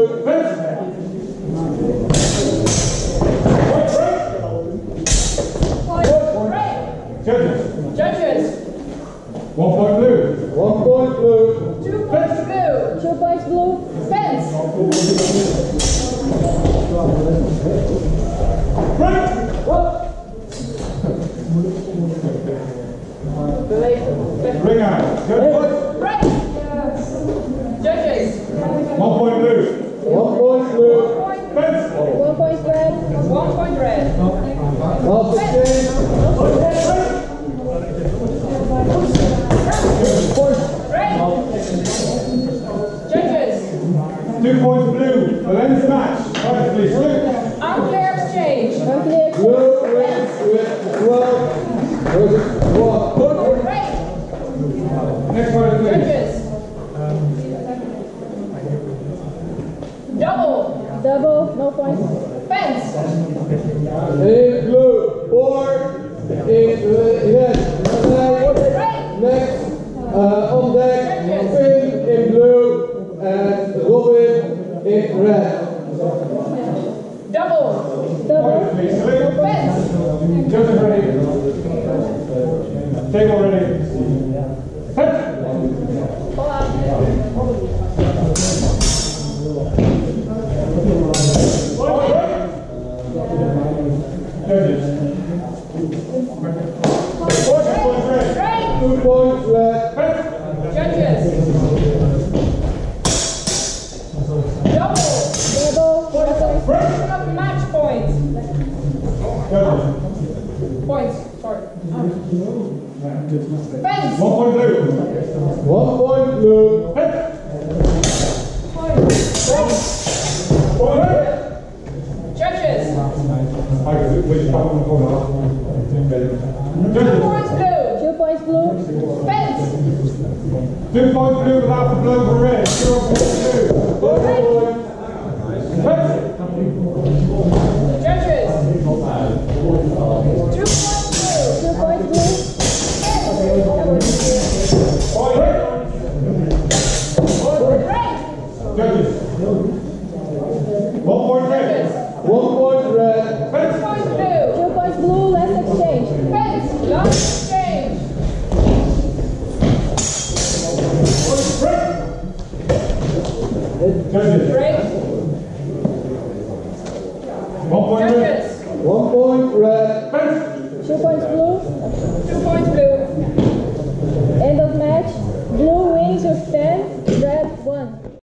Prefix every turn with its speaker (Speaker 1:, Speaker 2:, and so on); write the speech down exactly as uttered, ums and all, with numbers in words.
Speaker 1: blue.
Speaker 2: Fence. Judges.
Speaker 3: Judges.
Speaker 2: One point blue.
Speaker 1: One point blue.
Speaker 3: Two points blue.
Speaker 4: Two points blue.
Speaker 3: Fence.
Speaker 2: Right. Ring out. Good.
Speaker 3: Right. Judges.
Speaker 2: One point blue.
Speaker 1: One point blue.
Speaker 2: Fence.
Speaker 4: One point red.
Speaker 3: One point red.
Speaker 1: Last exchange.
Speaker 3: Right. Judges.
Speaker 2: Two points blue. The lens match. Right, please. Look.
Speaker 3: Unclear exchange.
Speaker 4: Unclear.
Speaker 1: Blue wins with twelve versus one.
Speaker 3: Right.
Speaker 2: Next one, please.
Speaker 3: Judges. Double.
Speaker 4: Double. No points.
Speaker 3: Fence.
Speaker 1: In blue. Four. In uh, yes.
Speaker 3: Right.
Speaker 1: Next. Uh, on deck. Finn in blue. And Robin in red.
Speaker 3: Double.
Speaker 4: Double.
Speaker 2: Please. Look.
Speaker 3: Fence.
Speaker 2: Judges ready. Table ready. Fence.
Speaker 3: Pull up.
Speaker 2: Judges.
Speaker 3: Right.
Speaker 1: Two points red.
Speaker 3: Judges. Double.
Speaker 4: Double. No points.
Speaker 3: Enough match points.
Speaker 2: Judges.
Speaker 3: Points. Sorry. Fence.
Speaker 2: One point blue.
Speaker 1: One point blue.
Speaker 3: Judges.
Speaker 2: I can which one on the corner.
Speaker 3: Two points blue.
Speaker 4: Two points blue.
Speaker 3: Fence.
Speaker 2: Two points blue without the blue for red. Zero points blue.
Speaker 3: Right.
Speaker 2: Fence.
Speaker 3: Judges. Two points blue.
Speaker 4: Two points blue.
Speaker 3: Right.
Speaker 2: Judges. One point red.
Speaker 1: One point red.
Speaker 2: Fence.
Speaker 3: Two points blue.
Speaker 4: Two points blue. Last exchange.
Speaker 3: Fence. Last exchange.
Speaker 2: Judges.
Speaker 3: Break.
Speaker 2: One point red.
Speaker 3: Judges.
Speaker 1: One point red.
Speaker 2: Fence.
Speaker 4: Two points blue.
Speaker 3: Two